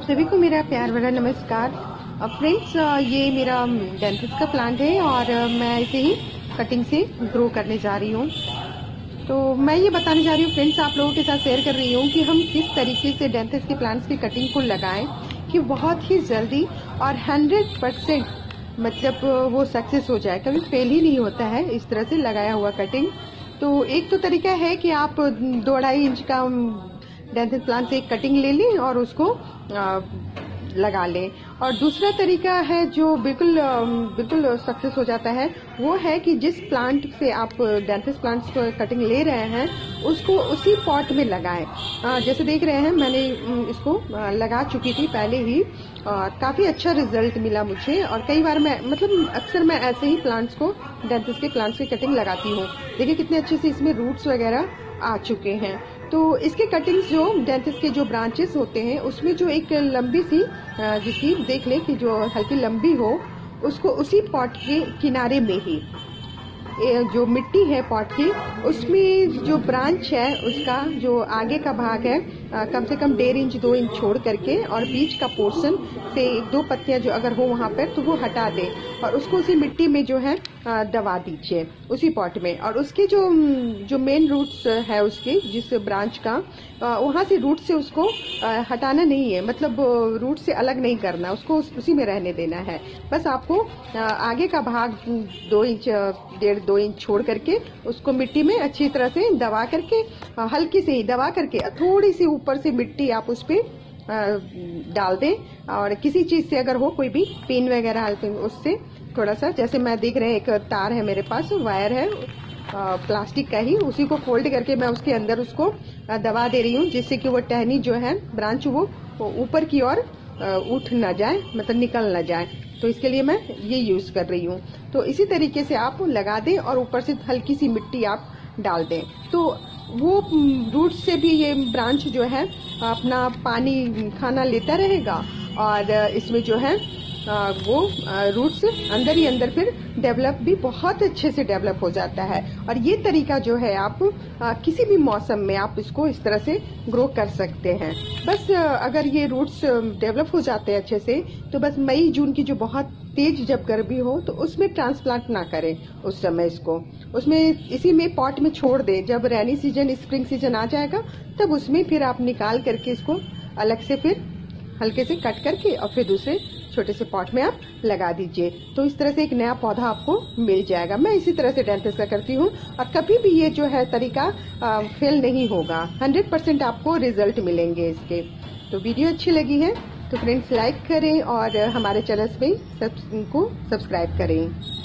आप सभी को मेरा प्यार भरा नमस्कार। फ्रेंड्स, ये मेरा डेंथिस का प्लांट है और मैं इसे ही कटिंग से ग्रो करने जा रही हूँ। तो मैं ये बताने जा रही हूँ फ्रेंड्स, आप लोगों के साथ शेयर कर रही हूँ कि हम किस तरीके से डेंथिस के प्लांट्स की कटिंग को लगाएं कि बहुत ही जल्दी और 100% मतलब वो सक्सेस हो जाए। कभी फेल ही नहीं होता है इस तरह से लगाया हुआ कटिंग। तो एक तो तरीका है कि आप 2-2.5 इंच का डेंथिस प्लांट से एक कटिंग ले लें और उसको लगा लें। और दूसरा तरीका है जो बिल्कुल सक्सेस हो जाता है, वो है कि जिस प्लांट से आप डेंथिस प्लांट्स को कटिंग ले रहे हैं उसको उसी पॉट में लगाएं। जैसे देख रहे हैं मैंने इसको लगा चुकी थी पहले ही और काफ़ी अच्छा रिजल्ट मिला मुझे। और कई बार मैं अक्सर मैं ऐसे ही प्लांट्स को डेंथिस के प्लांट्स की कटिंग लगाती हूँ। देखिए कितने अच्छे से इसमें रूट्स वगैरह आ चुके हैं। तो इसके कटिंग्स जो डेंथिस के जो ब्रांचेस होते हैं उसमें जो एक लंबी सी जिसकी देख लें कि जो हल्की लंबी हो, उसको उसी पॉट के किनारे में ही जो मिट्टी है पॉट की उसमें जो ब्रांच है उसका जो आगे का भाग है कम से कम 1.5 इंच 2 इंच छोड़ करके और बीच का पोर्शन से 1-2 पत्तियां जो अगर हो वहां पर तो वो हटा दें और उसको उसी मिट्टी में जो है दबा दीजिए उसी पॉट में। और उसके जो मेन रूट्स है उसके जिस ब्रांच का वहां से रूट से उसको हटाना नहीं है, मतलब रूट से अलग नहीं करना, उसको उसी में रहने देना है। बस आपको आगे का भाग 2 इंच 1.5-2 इंच छोड़ करके उसको मिट्टी में अच्छी तरह से दबा करके हल्की से ही दबा करके थोड़ी सी ऊपर से मिट्टी आप उस पे डाल दें। और किसी चीज से अगर हो कोई भी पिन वगैरह उससे थोड़ा सा, जैसे मैं देख रहे हैं एक तार है मेरे पास, वायर है प्लास्टिक का ही, उसी को फोल्ड करके मैं उसके अंदर उसको दबा दे रही हूँ जिससे कि वो टहनी जो है ब्रांच वो ऊपर की ओर उठ ना जाए, मतलब निकल ना जाए। तो इसके लिए मैं ये यूज कर रही हूँ। तो इसी तरीके से आप लगा दें और ऊपर से हल्की सी मिट्टी आप डाल दें तो वो रूट से भी ये ब्रांच जो है अपना पानी खाना लेता रहेगा और इसमें जो है वो रूट्स अंदर ही अंदर फिर डेवलप भी बहुत अच्छे से डेवलप हो जाता है। और ये तरीका जो है आप किसी भी मौसम में आप इसको इस तरह से ग्रो कर सकते हैं। बस अगर ये रूट्स डेवलप हो जाते हैं अच्छे से तो बस मई जून की जो बहुत तेज जब गर्मी हो तो उसमें ट्रांसप्लांट ना करें, उस समय इसको उसमें इसी में पॉट में छोड़ दें। जब रेनी सीजन स्प्रिंग सीजन आ जाएगा तब उसमें फिर आप निकाल करके इसको अलग से फिर हल्के से कट करके और फिर दूसरे छोटे से पॉट में आप लगा दीजिए। तो इस तरह से एक नया पौधा आपको मिल जाएगा। मैं इसी तरह से डेंथिस का करती हूँ और कभी भी ये जो है तरीका फेल नहीं होगा, 100% आपको रिजल्ट मिलेंगे इसके। तो वीडियो अच्छी लगी है तो फ्रेंड्स लाइक करें और हमारे चैनल पे सबको सब्सक्राइब करें।